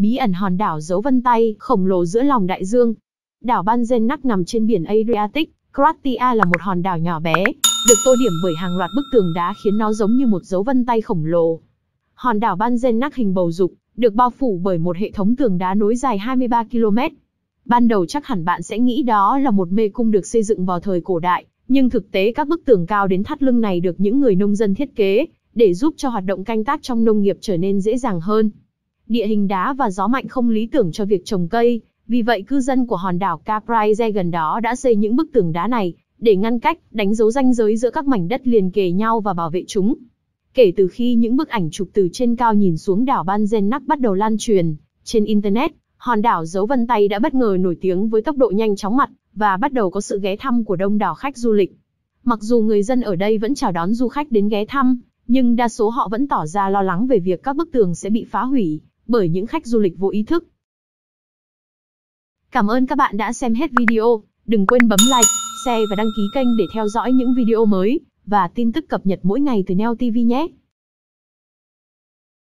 Bí ẩn hòn đảo dấu vân tay khổng lồ giữa lòng đại dương. Đảo Banjenak nằm trên biển Adriatic, Croatia là một hòn đảo nhỏ bé, được tô điểm bởi hàng loạt bức tường đá khiến nó giống như một dấu vân tay khổng lồ. Hòn đảo Banjenak hình bầu dục, được bao phủ bởi một hệ thống tường đá nối dài 23 km. Ban đầu chắc hẳn bạn sẽ nghĩ đó là một mê cung được xây dựng vào thời cổ đại, nhưng thực tế các bức tường cao đến thắt lưng này được những người nông dân thiết kế để giúp cho hoạt động canh tác trong nông nghiệp trở nên dễ dàng hơn. Địa hình đá và gió mạnh không lý tưởng cho việc trồng cây, vì vậy cư dân của hòn đảo Caprize gần đó đã xây những bức tường đá này để ngăn cách, đánh dấu ranh giới giữa các mảnh đất liền kề nhau và bảo vệ chúng. Kể từ khi những bức ảnh chụp từ trên cao nhìn xuống đảo Banjenak bắt đầu lan truyền trên Internet, hòn đảo dấu vân tay đã bất ngờ nổi tiếng với tốc độ nhanh chóng mặt và bắt đầu có sự ghé thăm của đông đảo khách du lịch. Mặc dù người dân ở đây vẫn chào đón du khách đến ghé thăm, nhưng đa số họ vẫn tỏ ra lo lắng về việc các bức tường sẽ bị phá hủy bởi những khách du lịch vô ý thức. Cảm ơn các bạn đã xem hết video. Đừng quên bấm like, share và đăng ký kênh để theo dõi những video mới và tin tức cập nhật mỗi ngày từ Neo TV nhé.